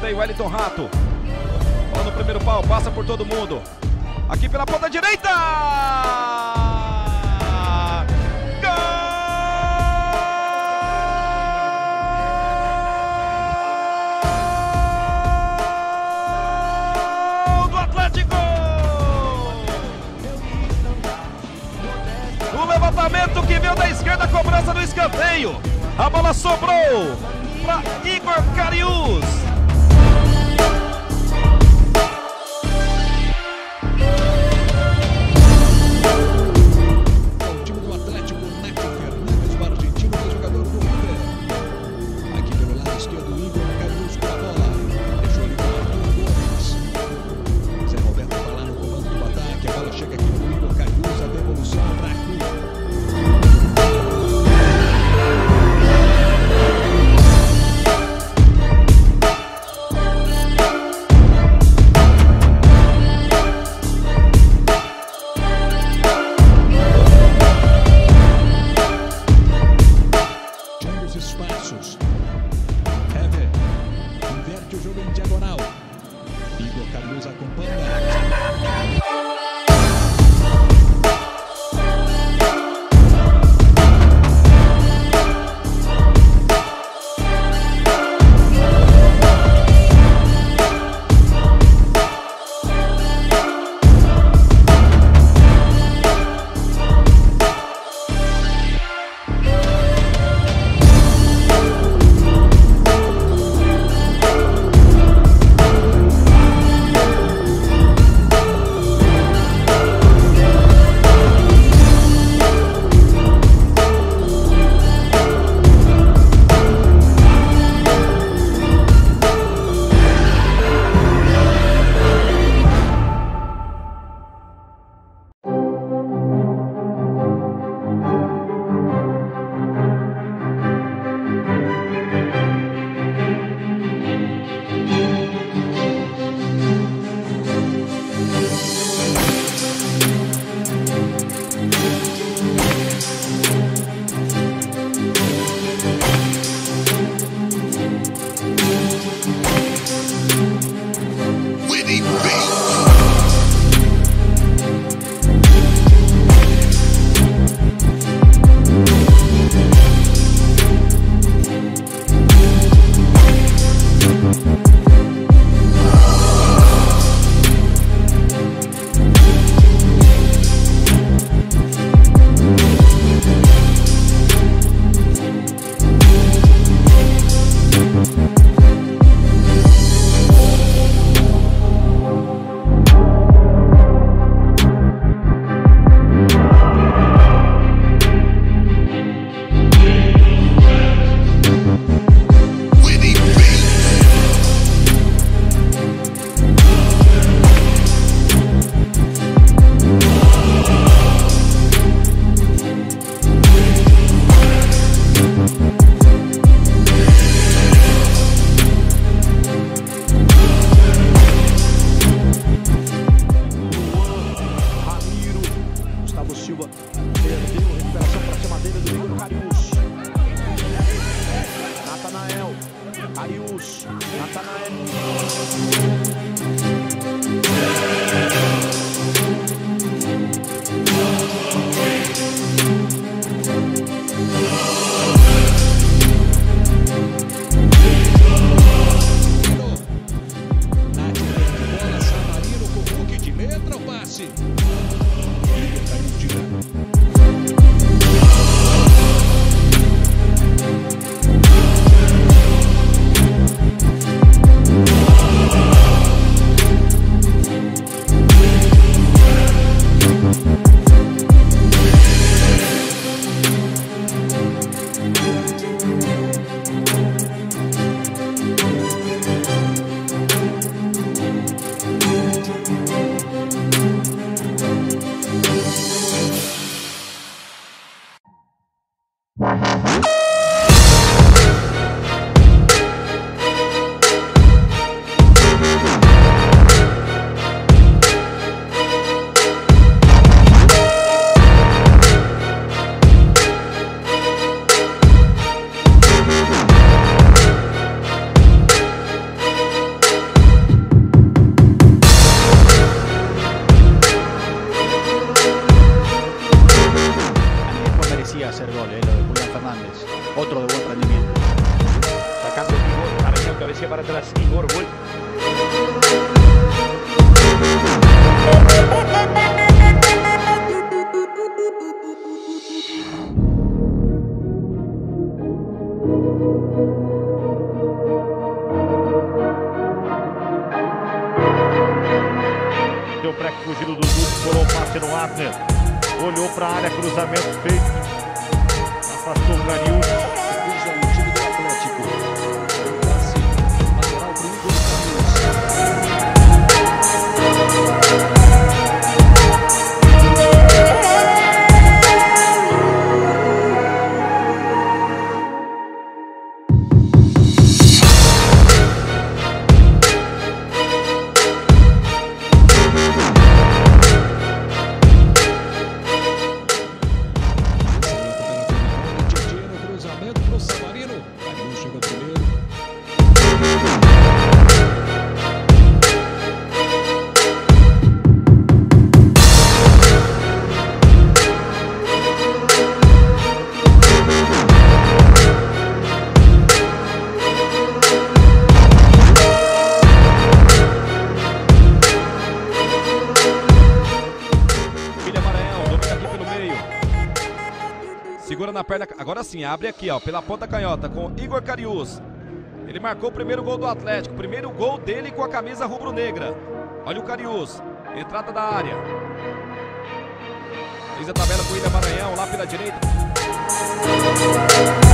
escanteio, Wellington Rato. Bola no primeiro pau, passa por todo mundo. Aqui pela ponta direita! Gol do Atlético! O levantamento que veio da esquerda, a cobrança do escanteio. A bola sobrou para Igor Cariús. O time do Atlético, o argentino, que é jogador do River. Aqui pelo lado esquerdo, o Igor Cariús com a bola. Deixou ali com o Zé Roberto está lá no comando do ataque. A bola chega aqui no Igor Cariús, a devolução para Arthur. Espaços. Hever inverte o jogo em diagonal. Igor Cariús acompanha. Perdeu, recuperação para cima dele do Igor Cariús. Natanael, Cariús, Natanael. merecía hacer gol, lo de Julián Fernández. Otro de buen rendimiento. Sacando Igor, Cariús, cabecea para atrás, Igor vuelve. Deu para fugir do Dudu, colou o passe no Abner. Olhou para a área, cruzamento feito. Afastou o Cariús. Cruza o time do Atlético. Um passe lateral para o Igor. Cariús chega primeiro. Segura na perna, agora sim, abre aqui, ó, pela ponta canhota com Igor Cariús. Ele marcou o primeiro gol do Atlético, primeiro gol dele com a camisa rubro-negra. Olha o Cariús, entrada da área. Fez a tabela com o William Maranhão lá pela direita.